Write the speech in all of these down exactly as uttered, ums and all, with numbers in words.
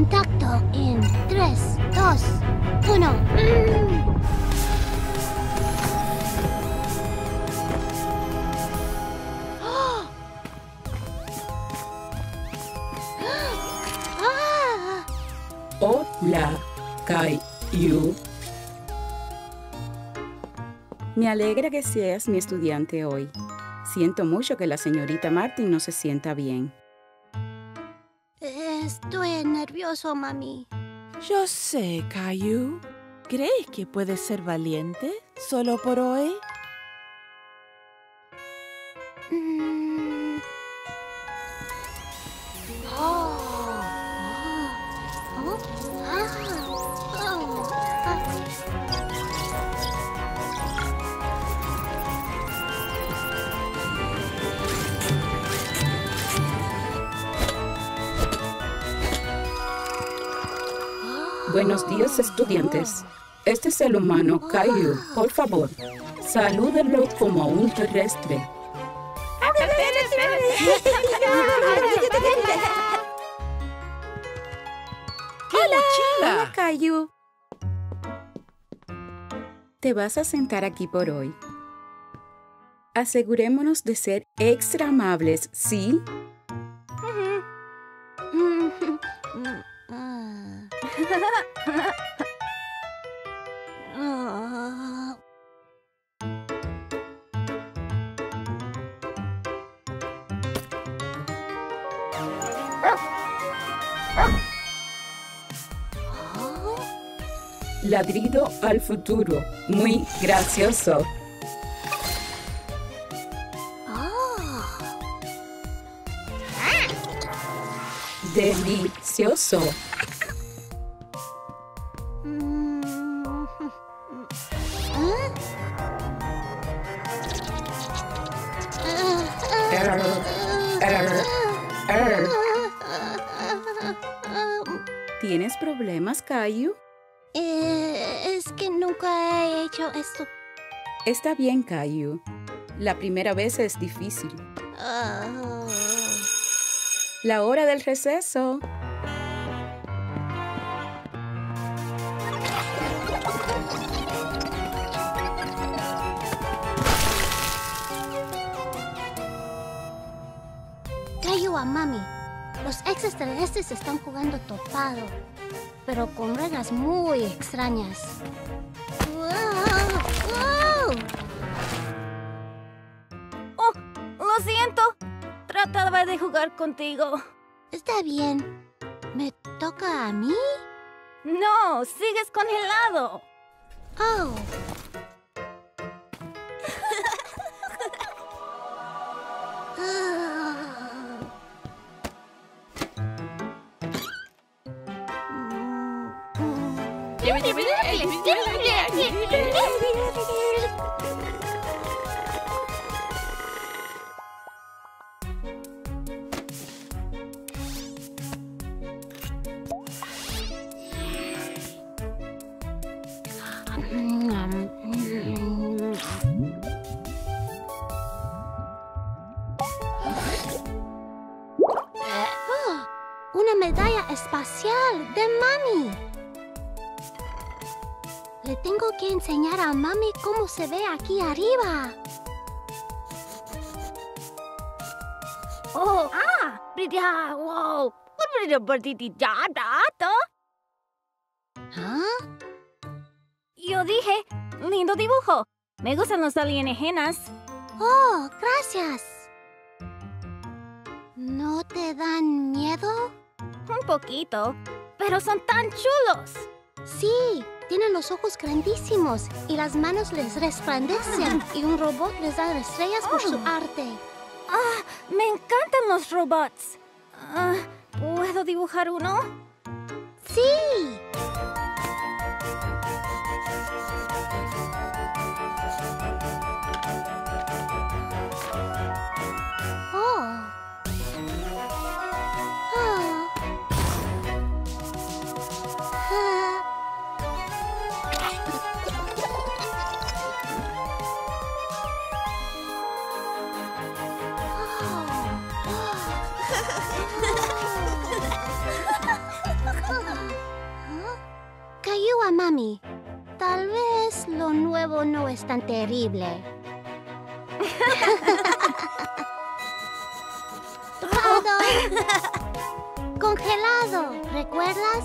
Contacto en tres, dos, uno. Hola, Caillou. Me alegra que seas mi estudiante hoy. Siento mucho que la señorita Martin no se sienta bien. Estoy nervioso, mami. Yo sé, Caillou. ¿Crees que puedes ser valiente solo por hoy? Mm. Oh. Oh. Oh. Ah. Oh. Ah. Buenos días, estudiantes. Este es el humano Caillou. Por favor, salúdenlo como a un terrestre. Hola, Caillou. Te vas a sentar aquí por hoy. Asegurémonos de ser extra amables, ¿sí? Ladrido al futuro. Muy gracioso. Delicioso. Err, err, err. ¿Tienes problemas, Caillou? Eh, es que nunca he hecho esto. Está bien, Caillou. La primera vez es difícil. Ah. La hora del receso. Caillou a mami. Los extraterrestres están jugando topado, pero con reglas muy extrañas. ¡Wow! ¡Oh! ¡Lo siento! Trataba de jugar contigo. Está bien. ¿Me toca a mí? No, sigues congelado. Oh. Una medalla espacial de mami. Le tengo que enseñar a mami cómo se ve aquí arriba. Oh, ah, brilla, wow. ¿Ah? Yo dije, lindo dibujo. Me gustan los alienígenas. Oh, gracias. ¿No te dan miedo? Un poquito, pero son tan chulos. Sí, tienen los ojos grandísimos y las manos les resplandecen y un robot les da estrellas por su arte. Ah, me encantan los robots. Ah, ¿puedo dibujar uno? ¡Sí! Oh. Oh. Ah. Oh. es tan terrible. Todo congelado, ¿recuerdas?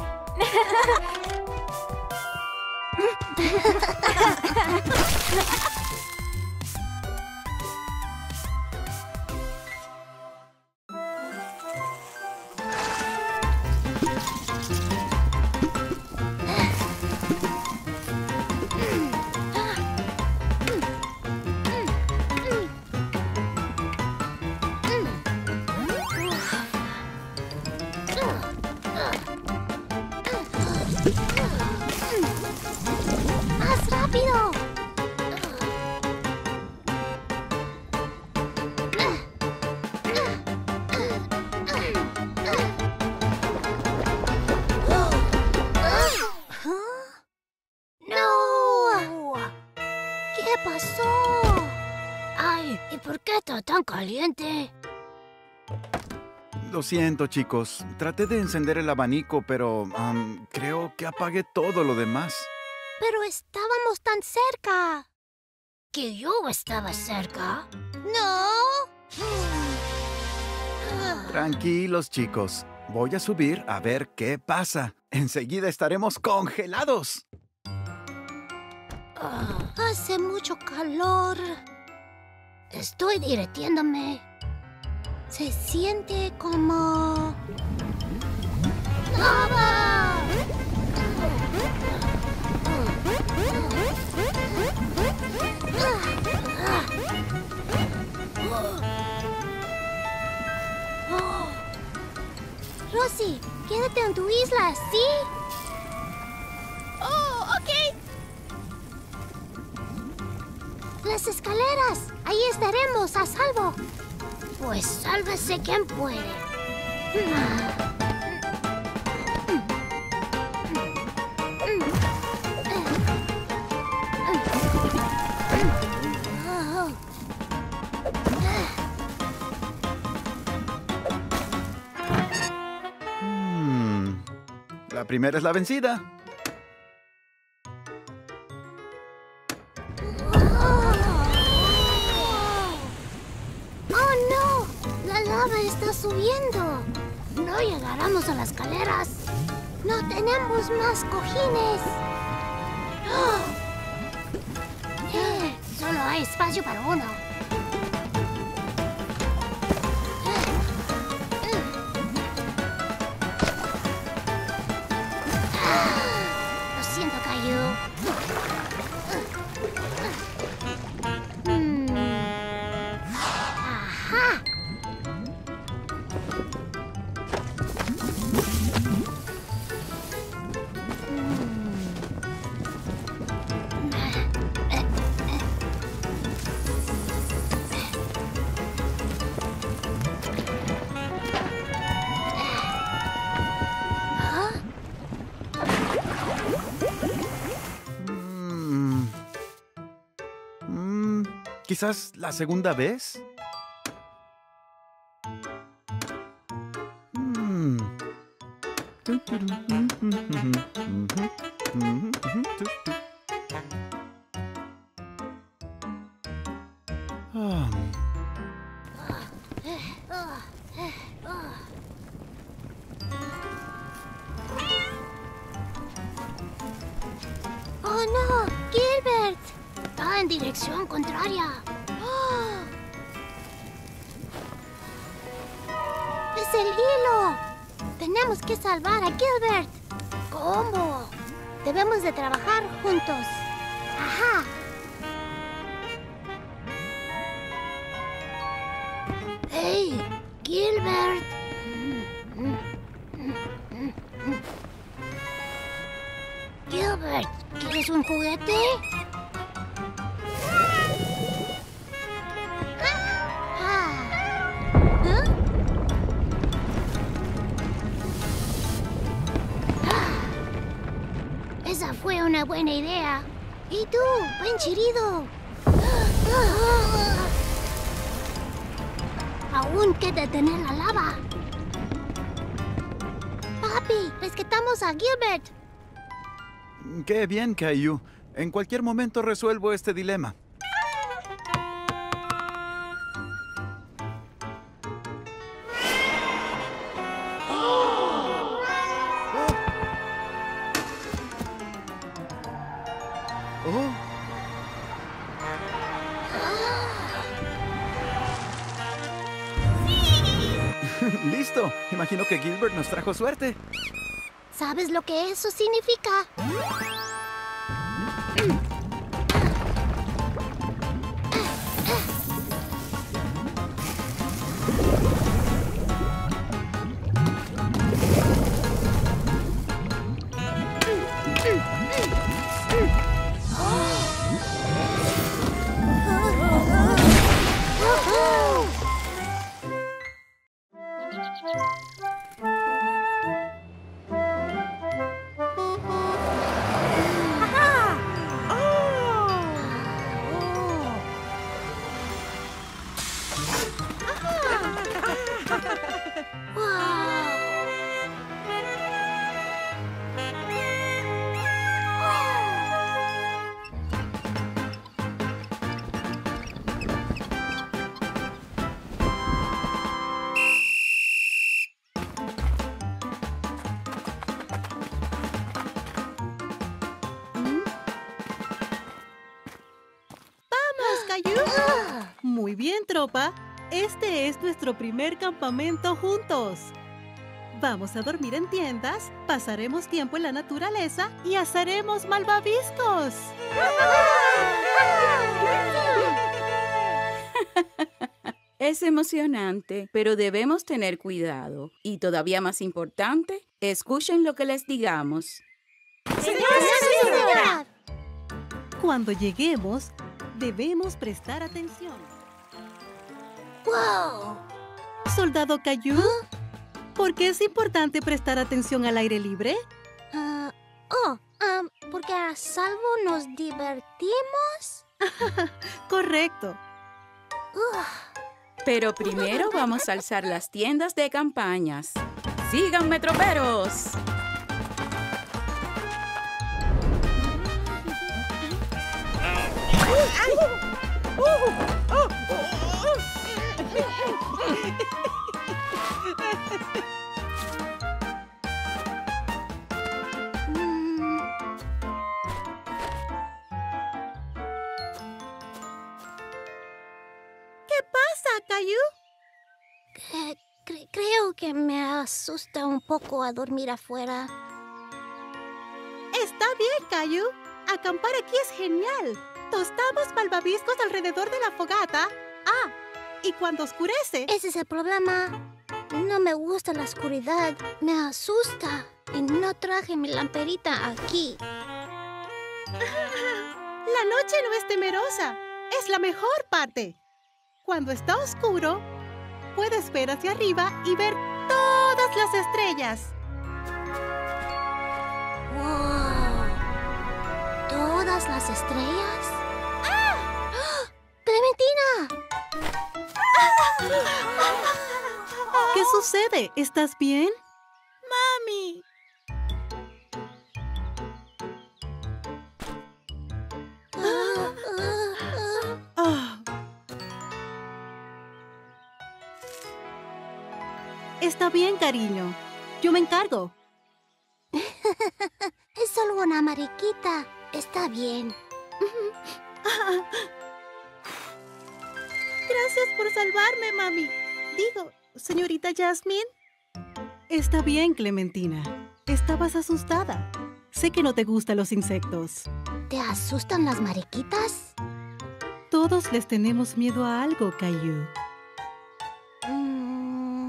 ¡Más rápido! ¡No! ¿Qué pasó? Ay, ¿y por qué está tan caliente? Lo siento, chicos. Traté de encender el abanico, pero um, creo que apagué todo lo demás. Pero estábamos tan cerca. ¿Que yo estaba cerca? No. Tranquilos, chicos. Voy a subir a ver qué pasa. Enseguida estaremos congelados. Ah, hace mucho calor. Estoy divirtiéndome. Se siente como... ¡lava! Rosie, quédate en tu isla, ¿sí? ¡Oh, ok! Las escaleras. Ahí estaremos a salvo. Pues sálvese quien puede. Hmm. La primera es la vencida. Está subiendo. No llegaremos a las escaleras. No tenemos más cojines. ¡Oh! Eh, solo hay espacio para uno. Ah, lo siento, Caillou. Hmm. Ajá. ¿Quizás la segunda vez? Mm. Oh. ¡Oh, no! ¡Gilbert! Va en dirección contraria. ¡Oh! ¡Es el hilo! Tenemos que salvar a Gilbert. ¿Cómo? Debemos de trabajar juntos. ¡Ajá! ¡Hey! ¡Gilbert! Gilbert, ¿quieres un juguete? Esa fue una buena idea. ¿Y tú, buen chirido? Aún queda detener la lava. Papi, rescatamos a Gilbert. Qué bien, Caillou. En cualquier momento resuelvo este dilema. Oh. ¡Listo! Imagino que Gilbert nos trajo suerte. ¿Sabes lo que eso significa? Muy bien, tropa. Este es nuestro primer campamento juntos. Vamos a dormir en tiendas, pasaremos tiempo en la naturaleza y asaremos malvaviscos. Es emocionante, pero debemos tener cuidado. Y todavía más importante, escuchen lo que les digamos. ¡Señora, señora! Cuando lleguemos, debemos prestar atención. ¡Wow! Soldado Caillou, ¿huh? ¿Por qué es importante prestar atención al aire libre? Uh, oh, um, porque a salvo nos divertimos. Correcto. Uh. Pero primero vamos a alzar las tiendas de campañas. ¡Síganme, troperos! ¿Qué pasa, Caillou? Eh, cre creo que me asusta un poco a dormir afuera. Está bien, Caillou. Acampar aquí es genial. Tostamos malvaviscos alrededor de la fogata. Ah, y cuando oscurece... Ese es el problema. No me gusta la oscuridad. Me asusta. Y no traje mi lamparita aquí. La noche no es temerosa. Es la mejor parte. Cuando está oscuro, puedes ver hacia arriba y ver todas las estrellas. ¡Wow! ¿Todas las estrellas? ¡Ah! ¡Clementina! ¿Qué sucede? ¿Estás bien? ¡Mami! Oh. Está bien, cariño. Yo me encargo. Es solo una mariquita. Está bien. Gracias por salvarme, mami. Digo, señorita Jasmine. Está bien, Clementina. Estabas asustada. Sé que no te gustan los insectos. ¿Te asustan las mariquitas? Todos les tenemos miedo a algo, Caillou. Mm.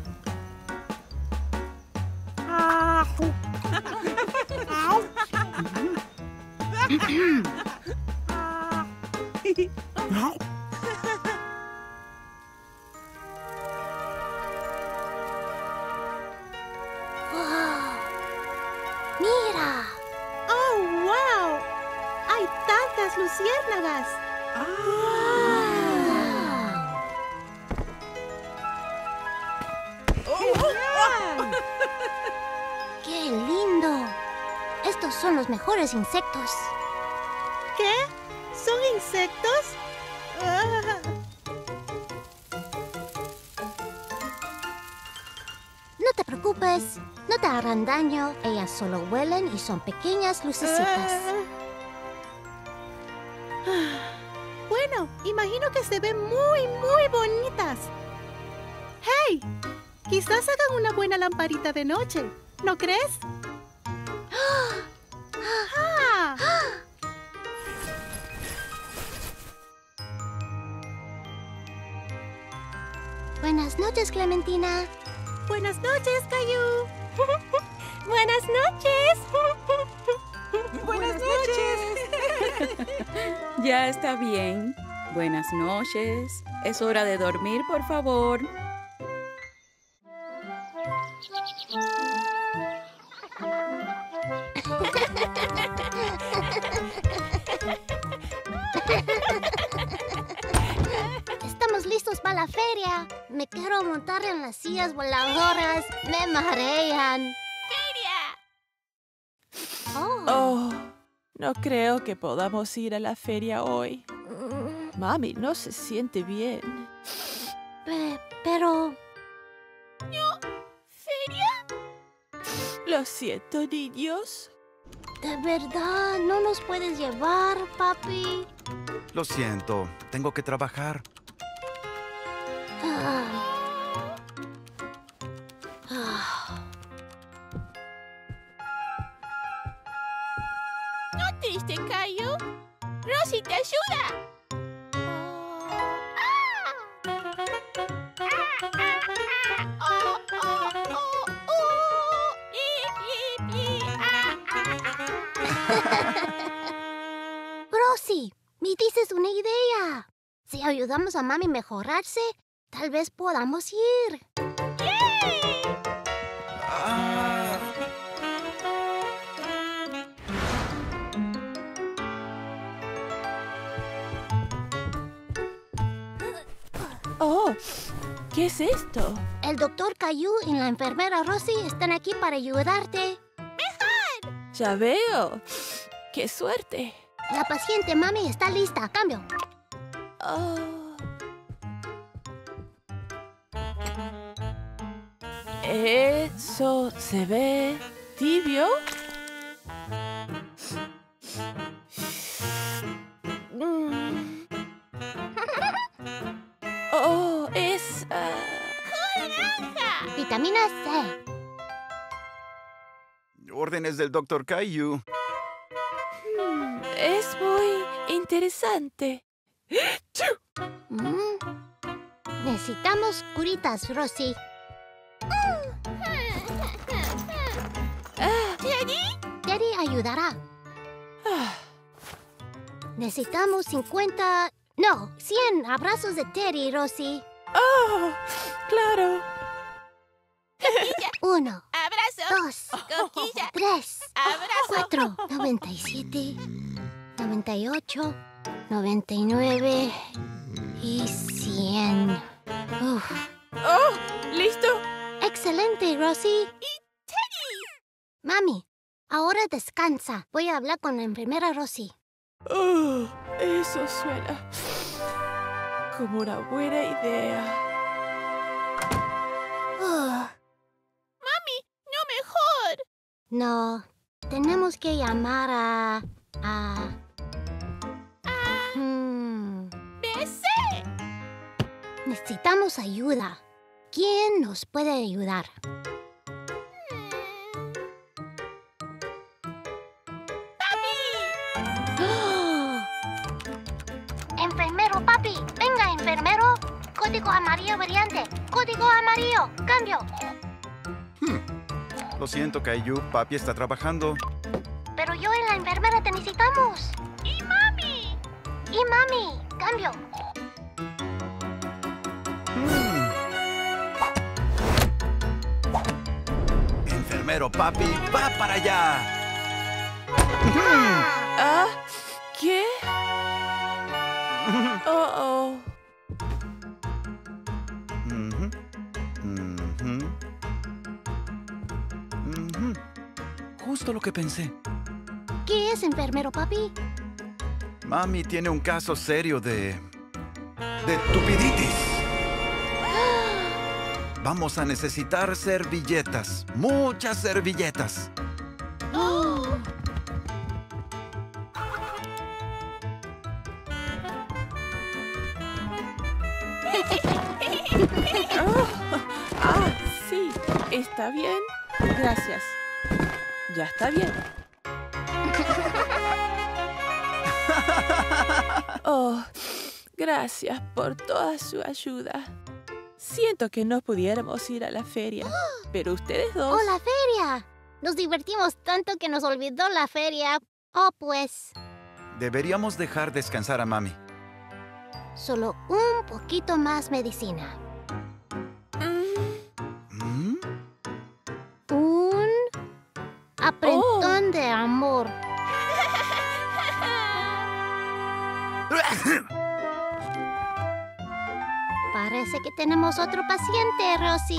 ¡Wow! ¡Mira! ¡Oh, wow! ¡Hay tantas luciérnagas! ¡Qué lindo! Estos son los mejores insectos. insectos? Ah. No te preocupes, no te harán daño. Ellas solo huelen y son pequeñas lucecitas. Ah. Bueno, imagino que se ven muy, muy bonitas. ¡Hey! Quizás hagan una buena lamparita de noche, ¿no crees? ¡Ah! Buenas noches, Clementina. Buenas noches, Caillou. Buenas noches. Buenas noches. Ya está bien. Buenas noches. Es hora de dormir, por favor. Estamos listos para la feria. Me quiero montar en las sillas voladoras. Me marean. Oh. Oh, no creo que podamos ir a la feria hoy. Mami no se siente bien. Pe- pero... Lo siento, niños. ¿De verdad no nos puedes llevar, papi? Lo siento, tengo que trabajar. Ah. Ah. No triste, Caillou. Rosie te ayuda. Rosie, me dices una idea. Si ayudamos a mami a mejorarse, tal vez podamos ir. Ah. Oh, ¿qué es esto? El doctor Caillou y la enfermera Rosie están aquí para ayudarte. Ya veo. ¡Qué suerte! La paciente mami está lista. Cambio. Oh. Eso se ve tibio. Mm. Oh, es... uh, Vitamina C. Órdenes del doctor Caillou. mm, es muy interesante. Mm. Necesitamos curitas, Rosie. Ah, Teddy ayudará. ah. Necesitamos cincuenta... No, cien abrazos de Teddy, Rosie. Oh, claro. Uno, Abrazo. dos, Coquilla. tres, Abrazo. cuatro, noventa y siete, noventa y ocho, noventa y nueve y cien. Uf. Oh, ¿listo? Excelente, Rosie. Mami, ahora descansa. Voy a hablar con la enfermera Rosie. Oh, eso suena como una buena idea. Ugh. No mejor. No, tenemos que llamar a... a... Hmm, Besé. necesitamos ayuda. ¿Quién nos puede ayudar? ¡Oh! Enfermero, papi. Venga, enfermero. Código amarillo brillante. Código amarillo. Cambio. Lo siento, Caillou. Papi está trabajando. Pero yo y la enfermera te necesitamos. Y mami. Y mami. Cambio. Mm. Enfermero, papi, va para allá. Ah, ¿qué? Oh, oh. Ujú. Ujú. Ujú. Justo lo que pensé. ¿Qué es, enfermero, papi? Mami tiene un caso serio de... de tupiditis. Vamos a necesitar servilletas. Muchas servilletas. Oh. Oh, ah, sí. ¿Está bien? Gracias. Ya está bien. Oh, gracias por toda su ayuda. Siento que no pudiéramos ir a la feria, pero ustedes dos... ¡Oh, la feria! Nos divertimos tanto que nos olvidó la feria. Oh, pues... Deberíamos dejar descansar a Mami. Solo un poquito más medicina. ¿Mm? Un apretón Oh. de amor. Parece que tenemos otro paciente, Rosy.